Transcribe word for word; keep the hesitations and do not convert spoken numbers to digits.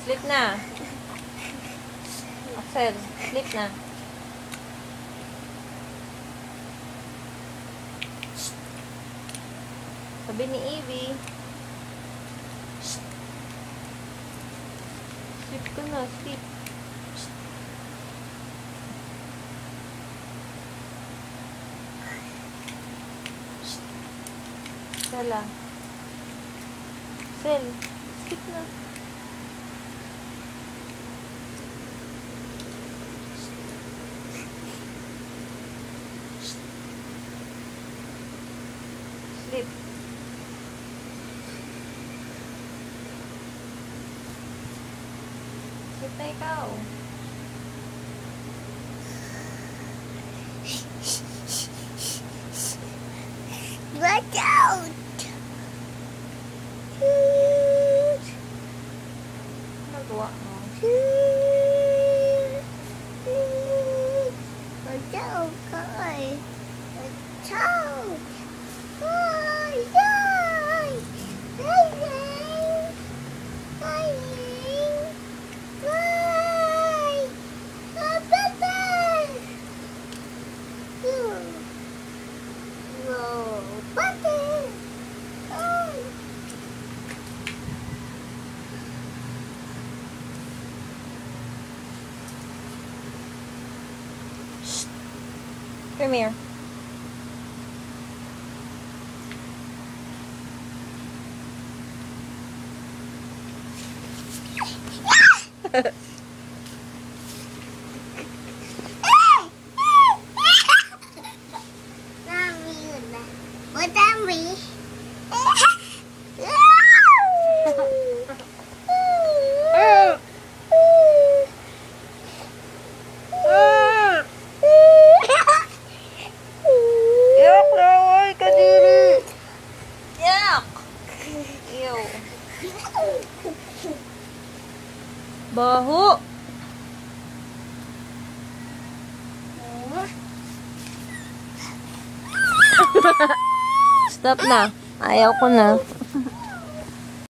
Sleep na. Axel, sleep na. Sabi ni Evie. Sleep ko na, sleep. Sala. Sel, sleep na. Sleep. Sleep na ikaw. Watch out! Nagawa mo. Watch out, guys. Watch out! Ay, ay! Ay, ay! Ay, ay! Ah, bye-bye! Whoa, bye-bye! Ay! Come here. Mommy, what are we? Yak na, oy, kadiri. Yak. Ew. Baho. Stop na. Ayaw ko na.